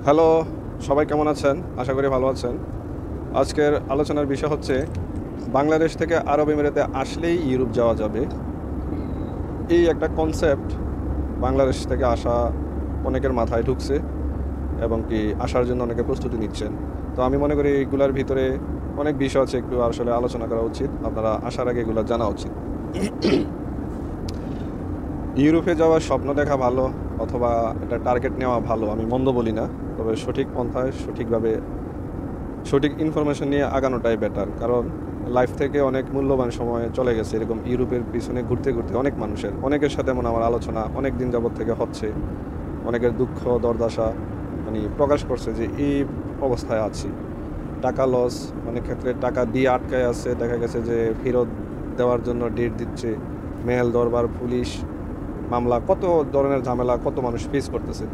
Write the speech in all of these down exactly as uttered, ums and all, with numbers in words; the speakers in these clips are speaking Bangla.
হ্যালো, সবাই কেমন আছেন? আশা করি ভালো আছেন। আজকের আলোচনার বিষয় হচ্ছে বাংলাদেশ থেকে আরব আমিরাতে আসলেই ইউরোপ যাওয়া যাবে। এই একটা কনসেপ্ট বাংলাদেশ থেকে আসা অনেকের মাথায় ঢুকছে এবং কি আসার জন্য অনেকে প্রস্তুতি নিচ্ছেন। তো আমি মনে করি এগুলার ভিতরে অনেক বিষয় আছে, একটু আসলে আলোচনা করা উচিত। আপনারা আসার আগে এগুলো জানা উচিত। ইউরোপে যাওয়ার স্বপ্ন দেখা ভালো অথবা একটা টার্গেট নেওয়া ভালো, আমি মন্দ বলি না। তবে সঠিক পন্থায় সঠিকভাবে সঠিক ইনফরমেশন নিয়ে আগানোটাই বেটার। কারণ লাইফ থেকে অনেক মূল্যবান সময় চলে গেছে এরকম ইউরোপের পিছনে ঘুরতে ঘুরতে। অনেক মানুষের অনেকের সাথে এমন আমার আলোচনা অনেক দিন যাবত থেকে হচ্ছে। অনেকের দুঃখ দরদাশা মানে প্রকাশ করছে যে এই অবস্থায় আছি, টাকা লস, অনেক ক্ষেত্রে টাকা দিয়ে আটকায় আছে, দেখা গেছে যে ফেরত দেওয়ার জন্য ডেট দিচ্ছে, মেল দরবার, পুলিশ মামলা, কত ধরনের ঝামেলা কত মানুষ ফেস করতেছে।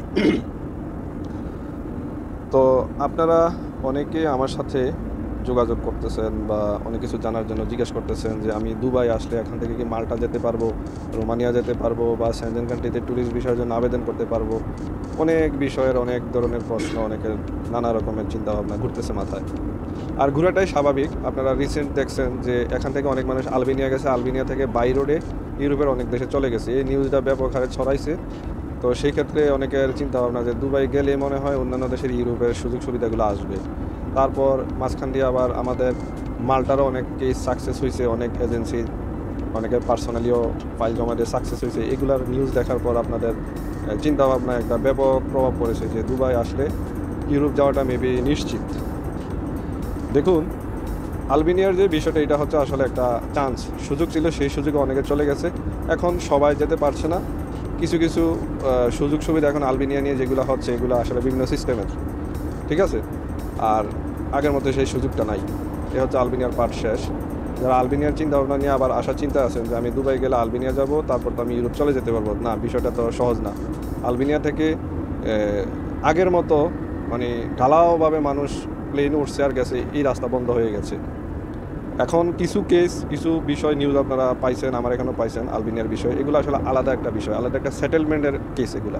তো আপনারা অনেকে আমার সাথে যোগাযোগ করতেছেন বা অনেক কিছু জানার জন্য জিজ্ঞেস করতেছেন যে আমি দুবাই আসলে এখান থেকে কি মাল্টা যেতে পারবো, রোমানিয়া যেতে পারবো বা সেনজেন কান্ট্রিতে ট্যুরিস্ট ভিসার জন্য আবেদন করতে পারবো। অনেক বিষয়ের অনেক ধরনের প্রশ্ন, অনেকের নানা রকমের চিন্তাভাবনা ঘুরতেছে মাথায়। আর ঘোরাটাই স্বাভাবিক। আপনারা রিসেন্ট দেখছেন যে এখান থেকে অনেক মানুষ আলবেনিয়া গেছে, আলবেনিয়া থেকে বাই রোডে ইউরোপের অনেক দেশে চলে গেছে। এই নিউজটা ব্যাপক হারে ছড়াইছে। তো সেই ক্ষেত্রে অনেকের চিন্তাভাবনা যে দুবাই গেলে মনে হয় অন্যান্য দেশের ইউরোপের সুযোগ সুবিধাগুলো আসবে। তারপর মাঝখান দিয়ে আবার আমাদের মাল্টারও অনেক কেস সাকসেস হয়েছে, অনেক এজেন্সি অনেকের পার্সোনালিও ফাইল জমা দিয়ে সাকসেস হয়েছে। এগুলার নিউজ দেখার পর আপনাদের চিন্তাভাবনায় একটা ব্যাপক প্রভাব পড়েছে যে দুবাই আসলে ইউরোপ যাওয়াটা মেবি নিশ্চিত। দেখুন, আলবেনিয়ার যে বিষয়টা, এটা হচ্ছে আসলে একটা চান্স, সুযোগ ছিল, সেই সুযোগে অনেকে চলে গেছে। এখন সবাই যেতে পারছে না। কিছু কিছু সুযোগ সুবিধা এখন আলবেনিয়া নিয়ে যেগুলো হচ্ছে এগুলো আসলে বিভিন্ন সিস্টেমের, ঠিক আছে। আর আগের মধ্যে সেই সুযোগটা নাই। এ হচ্ছে আলবেনিয়ার পার্ট শেষ। যারা আলবেনিয়ার চিন্তা ভাবনা নিয়ে আবার আসার চিন্তা আছেন যে আমি দুবাই গেলে আলবেনিয়া যাব, তারপর তো আমি ইউরোপ চলে যেতে পারবো, না, বিষয়টা তো সহজ না। আলবেনিয়া থেকে আগের মতো মানে ঢালাওভাবে মানুষ প্লেন উঠছে আর গেছে, এই রাস্তা বন্ধ হয়ে গেছে। এখন কিছু কেস, কিছু বিষয় নিউজ আপনারা পাইছেন, আমার এখানেও পাইছেন আলবেনিয়ার বিষয়। এগুলো আসলে আলাদা একটা বিষয়, আলাদা একটা সেটেলমেন্টের কেস এগুলা।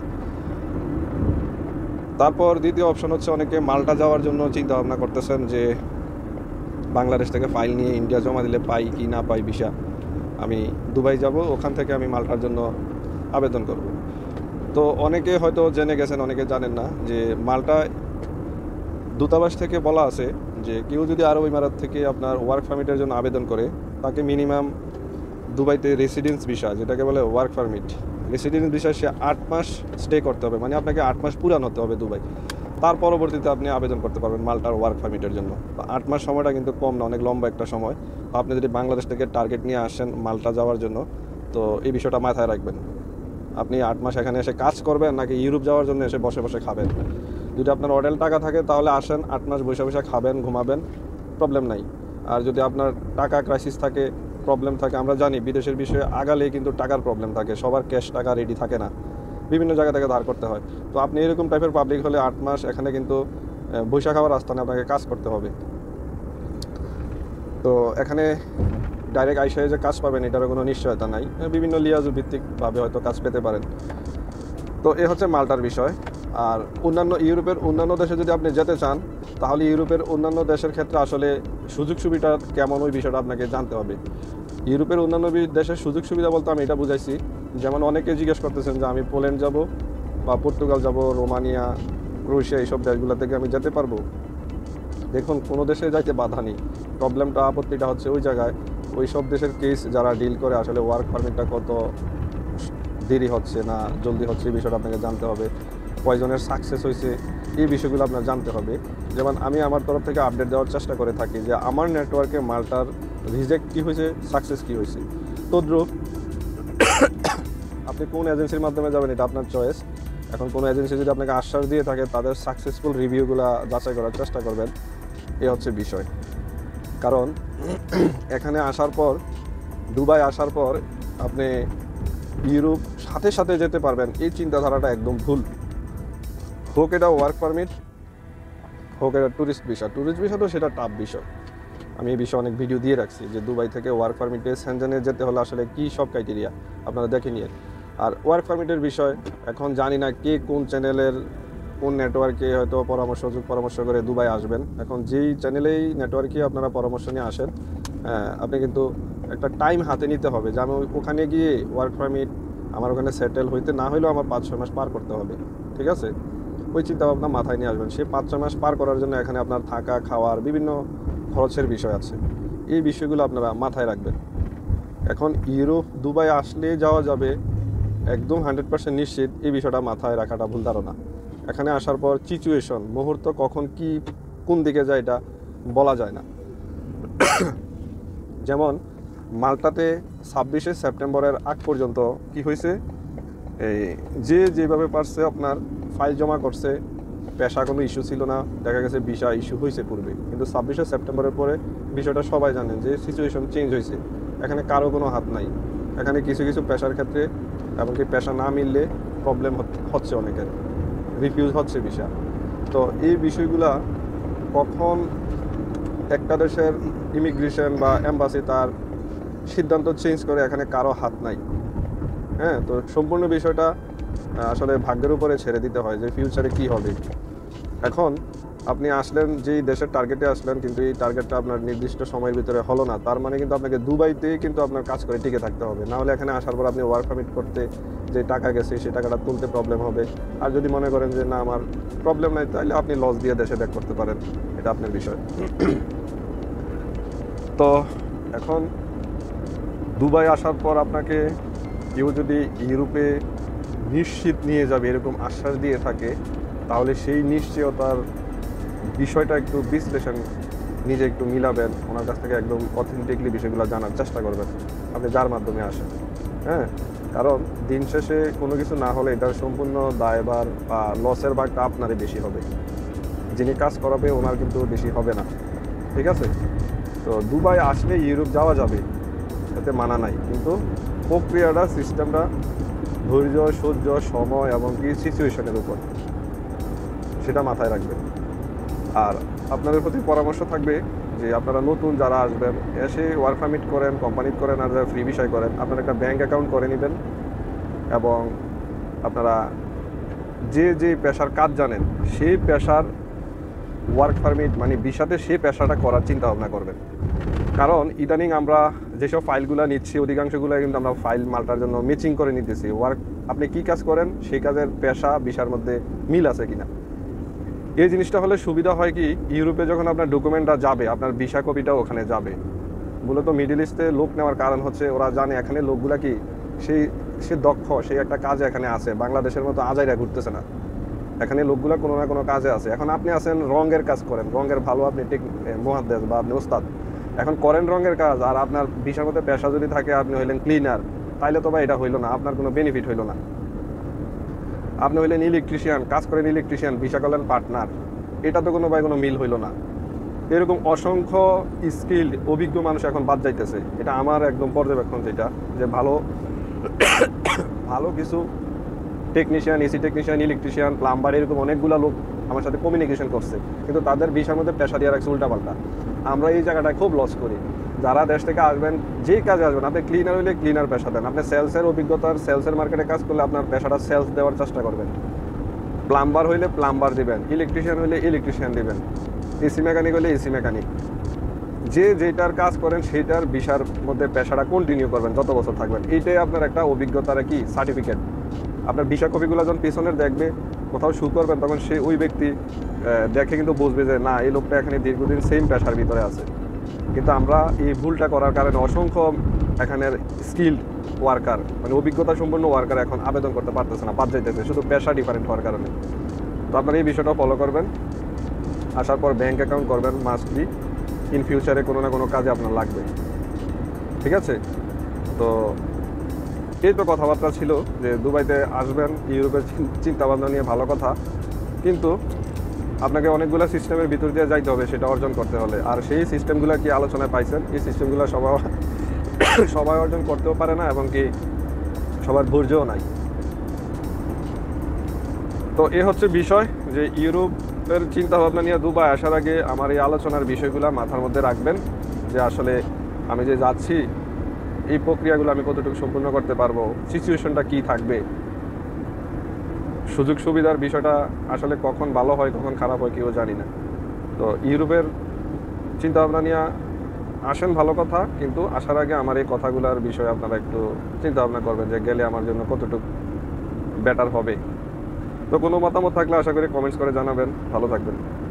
তারপর দ্বিতীয় অপশন হচ্ছে অনেকে মাল্টা যাওয়ার জন্য চিন্তা ভাবনা করতেছেন যে বাংলাদেশ থেকে ফাইল নিয়ে ইন্ডিয়া জমা দিলে পাই কি না পাই ভিসা, আমি দুবাই যাব, ওখান থেকে আমি মাল্টার জন্য আবেদন করব। তো অনেকে হয়তো জেনে গেছেন, অনেকে জানেন না যে মাল্টা দূতাবাস থেকে বলা আছে যে কেউ যদি আরব ইমারাত থেকে আপনার ওয়ার্ক পারমিটের জন্য আবেদন করে, তাকে মিনিমাম দুবাইতে রেসিডেন্স ভিসা, যেটাকে বলে ওয়ার্ক পারমিট, রেসিডেন্স ভিসা সে আট মাস স্টে করতে হবে, মানে আপনাকে আট মাস পুরান হতে হবে দুবাই। তার পরবর্তীতে আপনি আবেদন করতে পারবেন মাল্টার ওয়ার্ক পারমিটের জন্য। আট মাস সময়টা কিন্তু কম না, অনেক লম্বা একটা সময়। আপনি যদি বাংলাদেশ থেকে টার্গেট নিয়ে আসেন মাল্টা যাওয়ার জন্য, তো এই বিষয়টা মাথায় রাখবেন। আপনি আট মাস এখানে এসে কাজ করবেন নাকি ইউরোপ যাওয়ার জন্য এসে বসে বসে খাবেন? যদি আপনার অডেল টাকা থাকে তাহলে আসেন, আট মাস বসে বসে খাবেন, ঘুমাবেন, প্রবলেম নাই। আর যদি আপনার টাকা ক্রাইসিস থাকে, প্রবলেম থাকে, আমরা জানি বিদেশের বিষয়ে আগালে কিন্তু টাকার প্রবলেম থাকে, সবার ক্যাশ টাকা রেডি থাকে না, বিভিন্ন জায়গা থেকে ধার করতে হয়। তো আপনি এরকম টাইপের পাবলিক হলে আট মাস এখানে কিন্তু বৈশা খাওয়ার আস্থানে আপনাকে কাজ করতে হবে। তো এখানে ডাইরেক্ট আইসায় যে কাজ পাবেন এটারও কোনো নিশ্চয়তা নাই, বিভিন্ন লিয়াজু ভিত্তিকভাবে হয়তো কাজ পেতে পারেন। তো এ হচ্ছে মাল্টার বিষয়। আর অন্যান্য ইউরোপের অন্যান্য দেশে যদি আপনি যেতে চান, তাহলে ইউরোপের অন্যান্য দেশের ক্ষেত্রে আসলে সুযোগ সুবিধা কেমন ওই বিষয়টা আপনাকে জানতে হবে। ইউরোপের অন্যান্য দেশের সুযোগ সুবিধা বলতে আমি এটা বুঝাইছি, যেমন অনেকে জিজ্ঞেস করতেছেন যে আমি পোল্যান্ড যাব বা পর্তুগাল যাব, রোমানিয়া, ক্রোয়েশিয়া, এইসব দেশগুলো থেকে আমি যেতে পারবো। দেখুন, কোনো দেশে যাইতে বাধা নেই, প্রবলেমটা আপত্তিটা হচ্ছে ওই জায়গায় ওই সব দেশের কেস যারা ডিল করে আসলে ওয়ার্ক পারমিটটা কত দেরি হচ্ছে না জলদি হচ্ছে, এই বিষয়টা আপনাকে জানতে হবে। কয়জনের সাকসেস হয়েছে এই বিষয়গুলো আপনার জানতে হবে। যেমন আমি আমার তরফ থেকে আপডেট দেওয়ার চেষ্টা করে থাকি যে আমার নেটওয়ার্কে মাল্টার রিজেক্ট কী হয়েছে, সাকসেস কী হয়েছে। তদ্রুপ আপনি কোন এজেন্সির মাধ্যমে যাবেন এটা আপনার চয়েস। এখন কোনো এজেন্সি যদি আপনাকে আশ্বাস দিয়ে থাকে, তাদের সাকসেসফুল রিভিউগুলো যাচাই করার চেষ্টা করবেন, এ হচ্ছে বিষয়। কারণ এখানে আসার পর, দুবাই আসার পর আপনি ইউরোপ সাথে সাথে যেতে পারবেন, এই চিন্তাধারাটা একদম ভুল। হোক এটা ওয়ার্ক পারমিট, হোক এটা ট্যুরিস্ট ভিসা। ট্যুরিস্ট ভিসা তো সেটা টাফ বিষয়, আমি এই বিষয়ে অনেক ভিডিও দিয়ে রাখছি যে দুবাই থেকে ওয়ার্ক পারমিটে সেনজেনে যেতে হলে আসলে কী সব ক্রাইটেরিয়া আপনারা দেখে নিয়ে। আর ওয়ার্ক পারমিটের বিষয় এখন জানি না কে কোন চ্যানেলের কোন নেটওয়ার্কে হয়তো পরামর্শ পরামর্শ করে দুবাই আসবেন। এখন যেই চ্যানেলেই নেটওয়ার্কে আপনারা পরামর্শ নিয়ে আসেন, আপনি কিন্তু একটা টাইম হাতে নিতে হবে যে আমি ওখানে গিয়ে ওয়ার্ক পারমিট আমার ওখানে সেটেল হইতে না হলেও আমার পাঁচ ছয় মাস পার করতে হবে, ঠিক আছে? ওই চিন্তাভাবনা মাথায় নিয়ে আসবেন। সে পাঁচ ছয় মাস পার করার জন্য এখানে আপনার থাকা খাওয়ার বিভিন্ন খরচের বিষয় আছে, এই বিষয়গুলো আপনারা মাথায় রাখবেন। এখন ইউরোপ দুবাই আসলে যাওয়া যাবে একদম হান্ড্রেড পার্সেন্ট নিশ্চিত, এই বিষয়টা মাথায় রাখাটা ভুল ধারণা। এখানে আসার পর সিচুয়েশন মুহূর্ত কখন কি কোন দিকে যায় এটা বলা যায় না। যেমন মাল্টাতে ছাব্বিশে সেপ্টেম্বরের আগ পর্যন্ত কি হয়েছে, এই যে যেভাবে পারছে আপনার ফাইল জমা করছে, পেশা কোনো ইস্যু ছিল না, দেখা গেছে ভিসা ইস্যু হয়েছে পূর্বে, কিন্তু ছাব্বিশে সেপ্টেম্বরের পরে বিষয়টা সবাই জানেন যে সিচুয়েশন চেঞ্জ হয়েছে। এখানে কারো কোনো হাত নাই। এখানে কিছু কিছু পেশার ক্ষেত্রে এমনকি পেশা না মিললে প্রবলেম হচ্ছে, অনেকের রিফিউজ হচ্ছে ভিসা। তো এই বিষয়গুলা কখন একটা দেশের ইমিগ্রেশন বা এম্বাসি তার সিদ্ধান্ত চেঞ্জ করে, এখানে কারো হাত নাই। হ্যাঁ, তো সম্পূর্ণ বিষয়টা আসলে ভাগ্যের উপরে ছেড়ে দিতে হয় যে ফিউচারে কি হবে। এখন আপনি আসলেন যেই দেশের টার্গেটে আসলেন, কিন্তু এই টার্গেটটা আপনার নির্দিষ্ট সময়ের ভিতরে হলো না, তার মানে কিন্তু আপনাকে দুবাইতেই কিন্তু আপনার কাজ করে টিকে থাকতে হবে। না হলে এখানে আসার পর আপনি ওয়ার্ক পারমিট করতে যে টাকা গেছে সেই টাকাটা তুলতে প্রবলেম হবে। আর যদি মনে করেন যে না আমার প্রবলেম নাই, তাহলে আপনি লস দিয়ে দেশে ব্যাক করতে পারেন, এটা আপনার বিষয়। তো এখন দুবাই আসার পর আপনাকে কেউ যদি ইউরোপে নিশ্চিত নিয়ে যাবে এরকম আশ্বাস দিয়ে থাকে, তাহলে সেই নিশ্চয়তার বিষয়টা একটু বিশ্লেষণ নিজে একটু মিলাবেন, ওনার কাছ থেকে একদম অথেন্টিকলি বিষয়গুলো জানার চেষ্টা করবেন আপনি যার মাধ্যমে আসেন। হ্যাঁ, কারণ দিন শেষে কোনো কিছু না হলে এটার সম্পূর্ণ দায়ভার বা লসের ভাগটা আপনারই বেশি হবে, যিনি কাজ করাবে ওনার কিন্তু বেশি হবে না, ঠিক আছে? তো দুবাই আসলে ইউরোপ যাওয়া যাবে, এতে মানা নাই, কিন্তু প্রক্রিয়াটা সিস্টেমটা ধৈর্য সহ্য সময় এবং কি সিচুয়েশনের উপর, সেটা মাথায় রাখবেন। আর আপনাদের প্রতি পরামর্শ থাকবে যে আপনারা নতুন যারা আসবেন, এসে ওয়ার্ক পারমিট করেন, কোম্পানি করেন, আর যারা ফ্রি বিষয় করেন, আপনারা একটা ব্যাঙ্ক অ্যাকাউন্ট করে নেবেন এবং আপনারা যে যে পেশার কাজ জানেন সেই পেশার ওয়ার্ক পারমিট মানে ভিসাতে সেই পেশাটা করার চিন্তা ভাবনা করবেন। কারণ ইদানিং আমরা যেসব ফাইলগুলো নিচ্ছি অধিকাংশগুলো কিন্তু আমরা ফাইল মাল্টার জন্য ম্যাচিং করে নিতেছি। ওয়ার্ক আপনি কি কাজ করেন সেই কাজের পেশা ভিসার মধ্যে মিল আছে কিনা, এই জিনিসটা হলে সুবিধা হয় কি, ইউরোপে যখন আপনার ডকুমেন্টটা যাবে আপনার ভিসা কপিটাও ওখানে যাবে। মূলত মিডল ইস্টে লোক নেওয়ার কারণ হচ্ছে ওরা জানে এখানে লোকগুলা কি সেই সে দক্ষ, সেই একটা কাজে এখানে আছে, বাংলাদেশের মতো আজাইরা ঘুরতেছে না, এখানে লোকগুলা কোনো না কোনো কাজে আছে। এখন আপনি আছেন রঙের কাজ করেন, রঙের ভালো আপনি টেক মহাদ্দেশ বা আপনি ওস্তাদ, এখন করেন রঙের কাজ, আর আপনার ভিসার মধ্যে পেশা যদি থাকে আপনি হইলেন ক্লিনার, তাইলে তো ভাই এটা হইলো না, আপনার কোনো বেনিফিট হইলো না। আপনি হইলেন ইলেকট্রিশিয়ান, কাজ করেন ইলেকট্রিশিয়ান, ভিসা করলেন পার্টনার, এটা তো কোনো ভাই কোনো মিল হইলো না। এরকম অসংখ্য স্কিল অভিজ্ঞ মানুষ এখন বাদ যাইতেছে, এটা আমার একদম পর্যবেক্ষণ, যেটা যে ভালো ভালো কিছু technician, AC technician, electrician, plumber, এরকম অনেকগুলো লোক আমার সাথে কমিউনিকেশন করছে, কিন্তু তাদের ভিসার মধ্যে পেশা দিয়ে রাখছে উল্টাপাল্টা। আমরা এই জায়গাটায় খুব লস করি। যারা দেশ থেকে আসবেন, যেই কাজে আসবেন, আপনি ক্লিনার হইলে ক্লিনার পেশা দেন, আপনি সেলসের অভিজ্ঞতার সেলসের মার্কেটে কাজ করলে আপনার পেশাটা সেলস দেওয়ার চেষ্টা করবেন, প্লাম্বার হইলে প্লাম্বার দিবেন, ইলেকট্রিশিয়ান হইলে ইলেকট্রিশিয়ান দিবেন, এসি মেকানিক হইলে এসি মেকানিক, যে যেটার কাজ করেন সেইটার ভিসার মধ্যে পেশাটা কন্টিনিউ করবেন যত বছর থাকবেন। এইটাই আপনার একটা অভিজ্ঞতার কি সার্টিফিকেট। আপনার ভিসা কপিগুলো যখন পিছনের দেখবে, কোথাও শু করবেন, তখন সে ওই ব্যক্তি দেখে কিন্তু বুঝবে যে না এই লোকটা এখানে দীর্ঘদিন সেম পেশার ভিতরে আছে। কিন্তু আমরা এই ভুলটা করার কারণে অসংখ্য এখানের স্কিল ওয়ার্কার মানে অভিজ্ঞতা সম্পন্ন ওয়ার্কার এখন আবেদন করতে পারতেছে না, বাদ যাইতেছে শুধু পেশা ডিফারেন্ট হওয়ার কারণে। তো আপনারা এই বিষয়টা ফলো করবেন, আসার পর ব্যাঙ্ক অ্যাকাউন্ট করবেন, মাস্ট বি, ইন ফিউচারে কোনো না কোনো কাজে আপনার লাগবে, ঠিক আছে? তো এই তো কথাবার্তা ছিল যে দুবাইতে আসবেন, ইউরোপের চিন্তাভাবনা নিয়ে ভালো কথা, কিন্তু আপনাকে অনেকগুলো সিস্টেমের ভিতর দিয়ে যাইতে হবে সেটা অর্জন করতে হলে। আর সেই সিস্টেমগুলো কি আলোচনায় পাইছেন, এই সিস্টেমগুলো সবাই সবাই অর্জন করতেও পারে না এবং কি সবার ধৈর্যও নাই। তো এ হচ্ছে বিষয় যে ইউরোপের চিন্তাভাবনা নিয়ে দুবাই আসার আগে আমার এই আলোচনার বিষয়গুলো মাথার মধ্যে রাখবেন, যে আসলে আমি যে যাচ্ছি এই প্রক্রিয়াগুলো আমি কতটুকু সম্পূর্ণ করতে পারবো, সিচুয়েশনটা কি থাকবে, সুযোগ সুবিধার বিষয়টা আসলে কখন ভালো হয় কখন খারাপ হয় কেউ জানি না। তো ইউরোপের চিন্তাভাবনা নিয়ে আসেন ভালো কথা, কিন্তু আসার আগে আমার এই কথাগুলোর বিষয়ে আপনারা একটু চিন্তাভাবনা করবেন যে গেলে আমার জন্য কতটুকু বেটার হবে। তো কোনো মতামত থাকলে আশা করি কমেন্টস করে জানাবেন। ভালো থাকবেন।